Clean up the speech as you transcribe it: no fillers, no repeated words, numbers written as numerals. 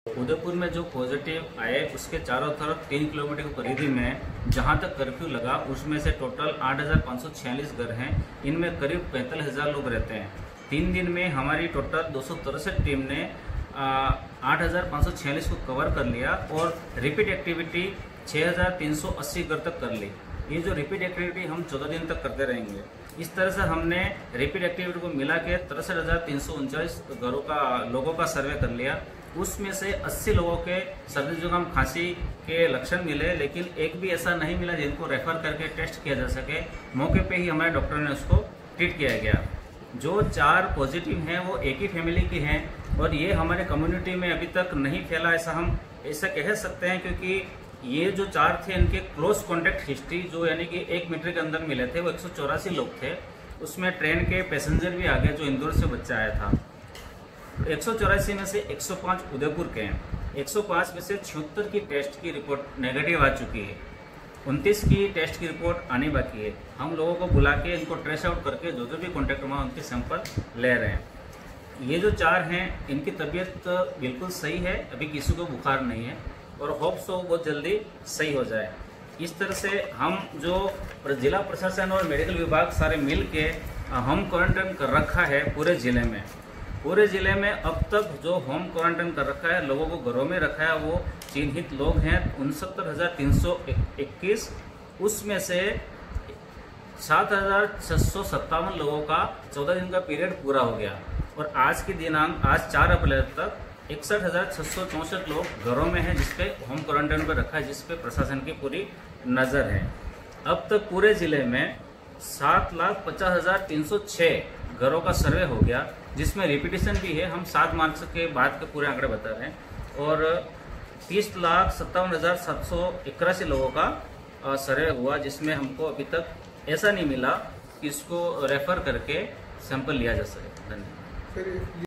उदयपुर में जो पॉजिटिव आए उसके चारों तरफ 3 किलोमीटर की परिधि में जहां तक कर्फ्यू लगा उसमें से टोटल 8,546 घर हैं। इनमें करीब 45,000 लोग रहते हैं। 3 दिन में हमारी टोटल 263 टीम ने 8,546 को कवर कर लिया और रिपीट एक्टिविटी 6,380 घर तक कर ली। ये जो रिपीट एक्टिविटी हम 14 दिन तक करते रहेंगे। इस तरह से हमने रिपीट एक्टिविटी को मिला के 63,339 लोगों का सर्वे कर लिया। उसमें से 80 लोगों के सर्दी जुकाम खांसी के लक्षण मिले, लेकिन एक भी ऐसा नहीं मिला जिनको रेफर करके टेस्ट किया जा सके। मौके पे ही हमारे डॉक्टर ने उसको ट्रीट किया गया। जो 4 पॉजिटिव हैं वो एक ही फैमिली की हैं और ये हमारे कम्युनिटी में अभी तक नहीं फैला, ऐसा हम कह सकते हैं, क्योंकि ये जो 4 थे इनके क्लोज कॉन्टैक्ट हिस्ट्री जो यानी कि 1 मीटर के अंदर मिले थे वो 184 लोग थे। उसमें ट्रेन के पैसेंजर भी आ गए जो इंदौर से बच्चा आया था। 184 में से 105 उदयपुर के हैं। 105 में से 76 की टेस्ट की रिपोर्ट नेगेटिव आ चुकी है। 29 की टेस्ट की रिपोर्ट आनी बाकी है। हम लोगों को बुला के इनको ट्रेस आउट करके जो भी कॉन्टैक्ट हुआ उनके सैंपल ले रहे हैं। ये जो 4 हैं इनकी तबीयत बिल्कुल सही है, अभी किसी को बुखार नहीं है और होप सो बहुत जल्दी सही हो जाए। इस तरह से हम जो जिला प्रशासन और मेडिकल विभाग सारे मिल के होम क्वारंटाइन कर रखा है पूरे ज़िले में। पूरे ज़िले में अब तक जो होम क्वारंटाइन कर रखा है, लोगों को घरों में रखा है, वो चिन्हित लोग हैं 69,321। उसमें से 7,657 लोगों का 14 दिन का पीरियड पूरा हो गया और आज की दिनांक आज 4 अप्रैल तक 61,664 लोग घरों में हैं जिसपे होम क्वारंटाइन पर रखा है, जिसपे प्रशासन की पूरी नज़र है। अब तक पूरे ज़िले में 7,50,306 घरों का सर्वे हो गया, जिसमें रिपीटिशन भी है। हम 7 मार्च के बाद के पूरे आंकड़े बता रहे हैं और 30,57,781 लोगों का सर्वे हुआ, जिसमें हमको अभी तक ऐसा नहीं मिला कि इसको रेफर करके सैंपल लिया जा सके। धन्यवाद।